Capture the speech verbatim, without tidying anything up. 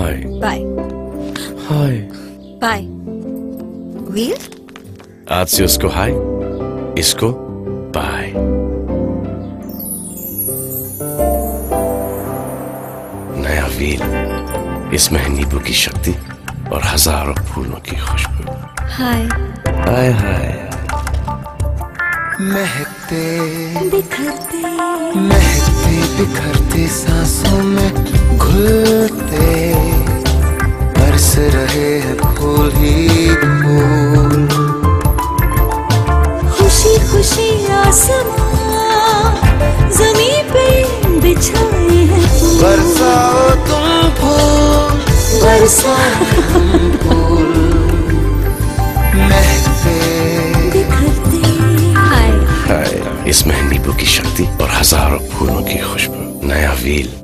हाय bye hi. Bye. Wheel आज से उसको हाय, इसको बाय। नया व्हील, इसमें है नींबू की शक्ति और हजारों फूलों की खुशबू। हाय हाय हाय। महकते बिखरते महकते बिखरते सांसों में घुलते बरस रहे हैं फूल ही फूल। खुशी खुशी आसमां जमीन पे बिछाए हैं फूल। बरसाओ तुम फूल, बरसाओ हम फूल। महकते बिखरते हाय हाय, इसमें है नींबू की शक्ति और हजारों फूलों की खुशबू। नया व्हील।